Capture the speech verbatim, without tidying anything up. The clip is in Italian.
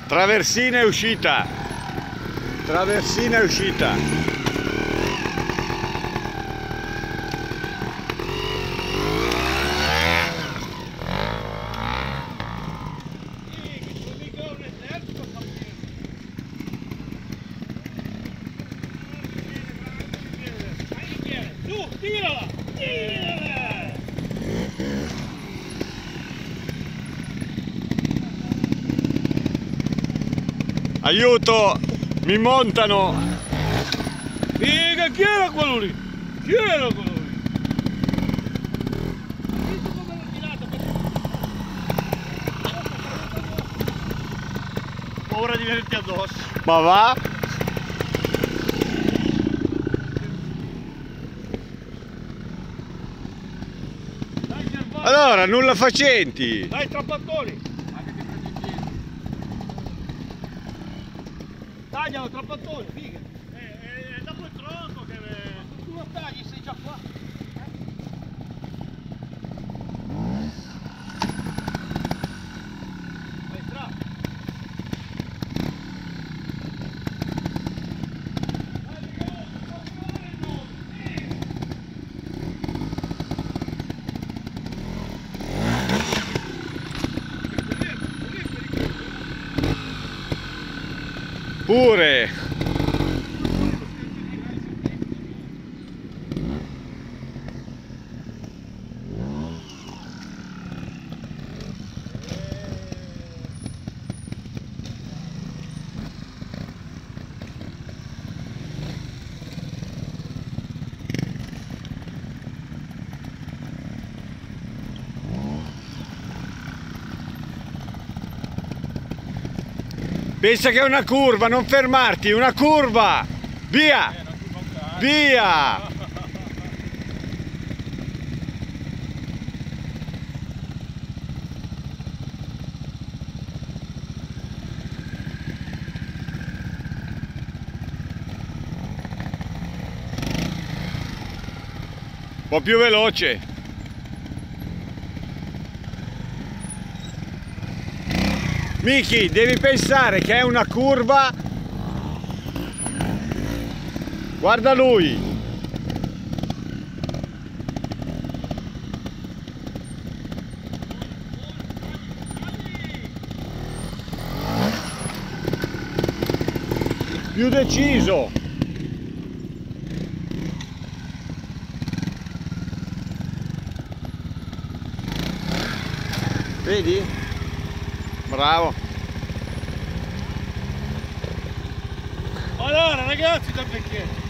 Traversina è uscita. Traversina è uscita. Tirala! Tirala! Aiuto! Mi montano! Figa, chi era quello lì? Chi era quello lì? Visto come l'ho tirata? Paura di venirti addosso. Ma va? Allora, nulla facenti! Dai, trappattoni! Taglialo, trappattoni, figa! Eh, è dopo il tronco che... Se tu lo tagli sei già qua! Vai, tra! Pure! Pensa che è una curva, non fermarti, una curva! Via! Via! Un po' più veloce. Miki, devi pensare che è una curva. Guarda lui. Più deciso. Vedi? Bravo. Allora ragazzi, da perché?